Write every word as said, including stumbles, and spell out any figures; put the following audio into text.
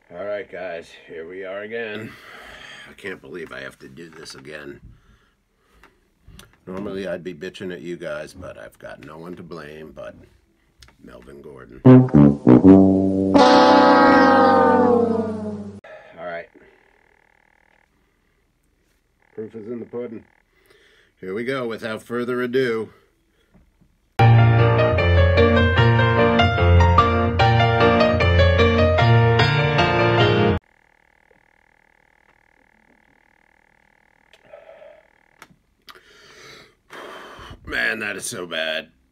All right, guys, here we are again. I can't believe I have to do this again. Normally I'd be bitching at you guys, but I've got no one to blame but Melvin Gordon. All right. Proof is in the pudding. Here we go, without further ado. Man, that is so bad.